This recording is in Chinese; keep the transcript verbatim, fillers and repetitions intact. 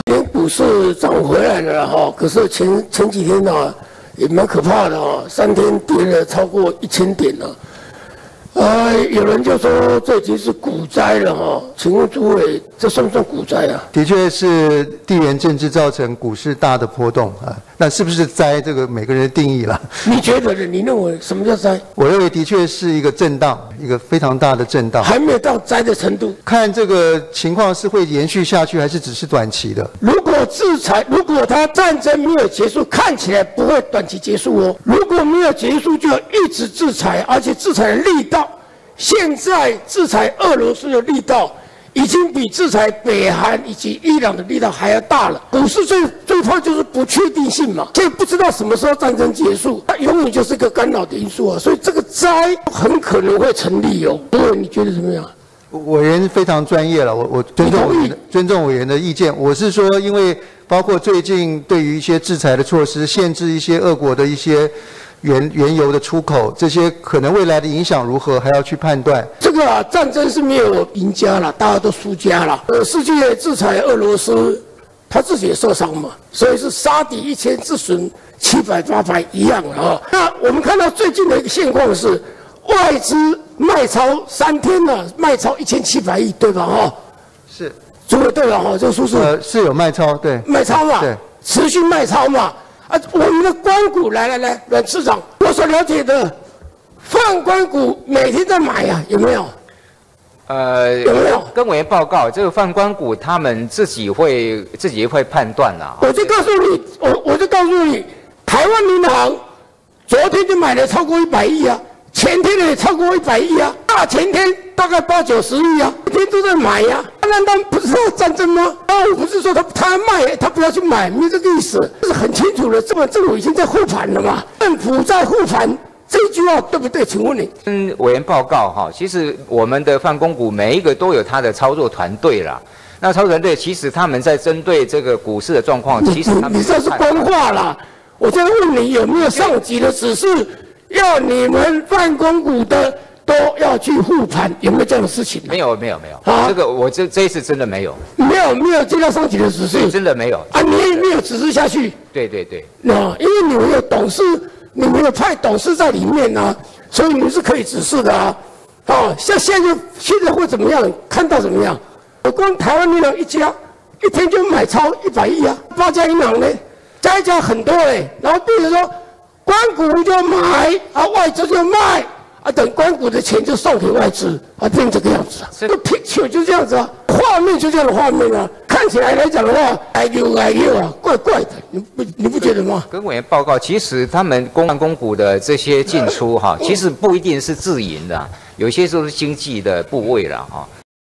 今天股市涨回来了哈，可是前前几天呢、啊、也蛮可怕的哈，三天跌了超过一千点了。呃，有人就说这已经是股灾了哈，请问诸位，这算不算股灾啊？ 的确是地缘政治造成股市大的波动啊，那是不是灾？这个每个人的定义了。 你觉得呢？你认为什么叫灾？ 我认为的确是一个震荡，一个非常大的震荡， 还没有到灾的程度。 看这个情况是会延续下去，还是只是短期的？ 如果制裁，如果它战争没有结束，看起来不会短期结束哦。如果没有结束，就要一直制裁，而且制裁的力道。现在制裁俄罗斯的力道已经比制裁北韩以及伊朗的力道还要大了。股市最最怕就是不确定性嘛，现在不知道什么时候战争结束，它永远就是个干扰的因素啊。所以这个灾很可能会成立哦。各位，你觉得怎么样？ 委员非常专业了，我我尊重委员的尊重委员的意见。我是说，因为包括最近对于一些制裁的措施，限制一些俄国的一些。原原油的出口，这些可能未来的影响如何，还要去判断。 这个啊，战争是没有赢家了，大家都输家了。呃，世界制裁俄罗斯，他自己也受伤嘛，所以是杀敌一千，自损七百八百一样啊。那我们看到最近的一个现况是，外资卖超三天了，卖超一千七百亿，对吧？哈， 是， 诸位对吧？哈，这个数字呃是有卖超，对， 卖超嘛， 对， 持续卖超嘛。啊，我们的官股来来来，阮市长，我所了解的，泛官股每天在买呀、啊，有没有？ 呃， 有没有？ 跟委员报告，这个泛官股他们自己会自己会判断啦。 我就告诉你，我我就告诉你，台湾银行昨天就买了超过一百亿啊，前天也超过一百亿啊，大前天大概八九十亿啊，每天都在买呀、啊。难道不是战争吗？啊，我不是说他他卖，他不要去买，没有这个意思，这是很清楚的。这么政府已经在护盘了嘛？政府在护盘，这句话对不对？请问你？ 跟委员报告哈，其实我们的泛公股每一个都有他的操作团队啦。那操作团队其实他们在针对这个股市的状况，其实他们你这是官话啦。我在问你有没有上级的指示，要你们泛公股的。都要去护盘，有没有这样的事情、啊？ 没有，没有，没有。啊，这个我这这一次真的没有。 没有，没有接到上级的指示。 真的没有。 啊，你也没有指示下去。 对对对。 那因为你们有董事，你们有派董事在里面啊，所以你们是可以指示的啊。哦，像现在现在会怎么样？看到怎么样？我光台湾银行一家，一天就买超一百亿啊，八家银行呢，加一加很多哎、欸，然后变成说，官股就买，啊，外资就卖。啊，等官股的钱就送给外资，啊，变这个样子啊，这个 picture 就这样子啊，画面就这样的画面啊，看起来来讲的话，哎呦哎呦啊，怪怪的，你不你不觉得吗？ 跟委员报告，其实他们公办公股的这些进出哈，其实不一定是自营的，有些都是经济的部位了哈。